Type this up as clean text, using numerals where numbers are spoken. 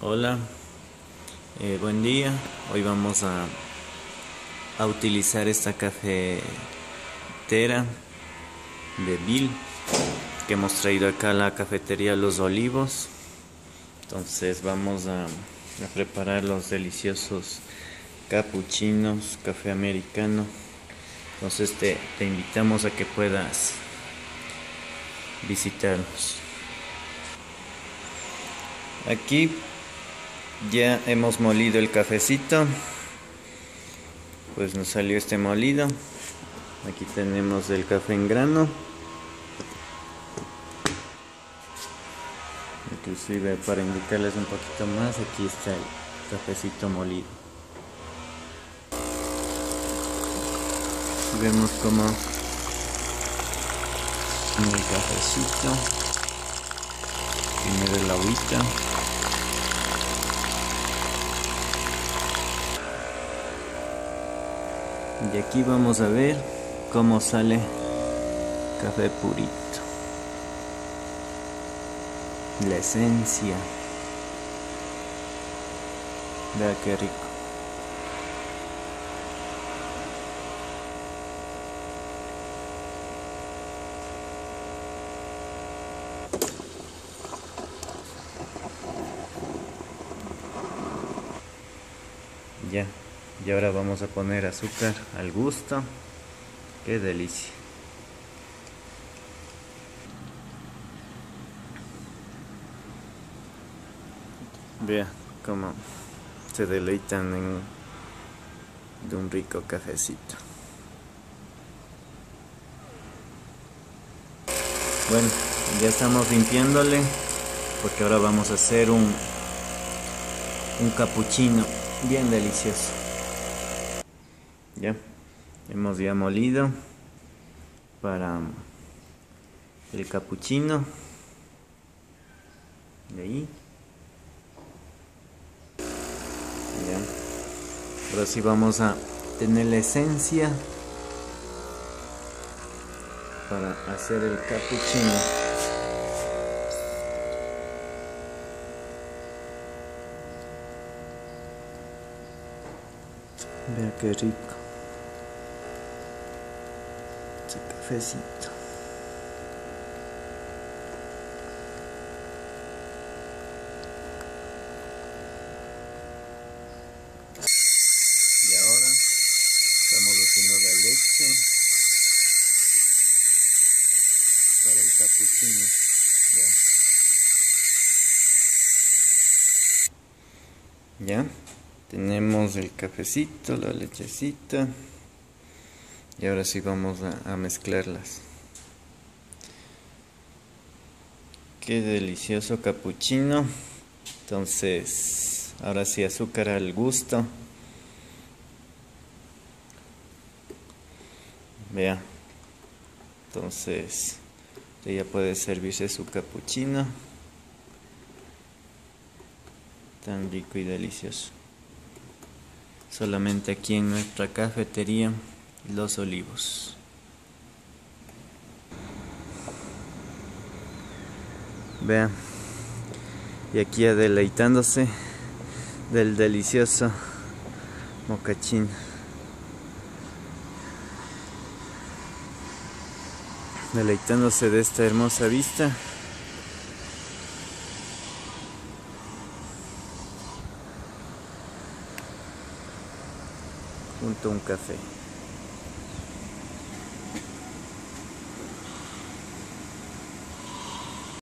Hola, buen día. Hoy vamos a utilizar esta cafetera de Bill que hemos traído acá a la cafetería Los Olivos. Entonces vamos a preparar los deliciosos capuchinos, café americano. Entonces te invitamos a que puedas visitarnos. Aquí ya hemos molido el cafecito, pues nos salió este molido. Aquí tenemos el café en grano, inclusive para indicarles un poquito más, aquí está el cafecito molido. Y vemos como el cafecito, primero el agüita. Y aquí vamos a ver cómo sale café purito. La esencia. Vea qué rico. Ya. Y ahora vamos a poner azúcar al gusto. Qué delicia. Vea cómo se deleitan de un rico cafecito. Bueno, ya estamos limpiándole porque ahora vamos a hacer un capuchino bien delicioso. Ya, hemos ya molido para el capuchino. De ahí. Ya. Ahora sí vamos a tener la esencia para hacer el capuchino. Vea qué rico ese cafecito. Y ahora estamos haciendo la leche para el capuchino. Ya tenemos el cafecito, la lechecita, y ahora sí vamos a mezclarlas. Qué delicioso capuchino. Entonces ahora sí, azúcar al gusto. Vea, entonces ella puede servirse su capuchino tan rico y delicioso, solamente aquí en nuestra cafetería Los Olivos. Vean, y aquí ya deleitándose del delicioso mocachín. Deleitándose de esta hermosa vista. Junto a un café.